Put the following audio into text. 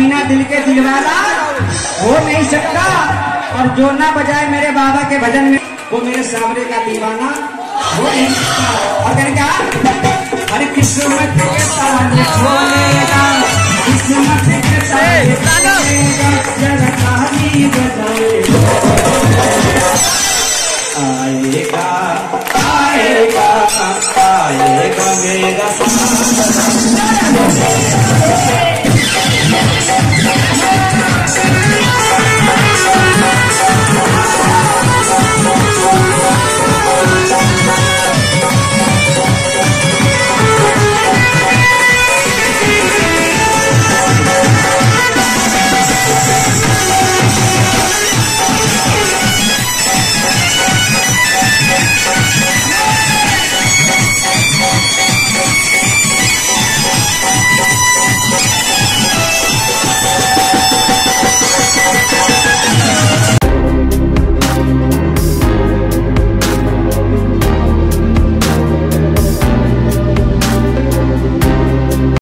बिना दिल के दिलवाना हो नहीं सकता, और जो ना बजाए मेरे बाबा के भजन में वो मेरे सामने का दीवाना हो नहीं सकता। और कहने क्या, अरे किस्मत के ताने खोलेगा, किस्मत के ताने खोलेगा, जरा ताली बजाए। आएगा आएगा आएगा मेरा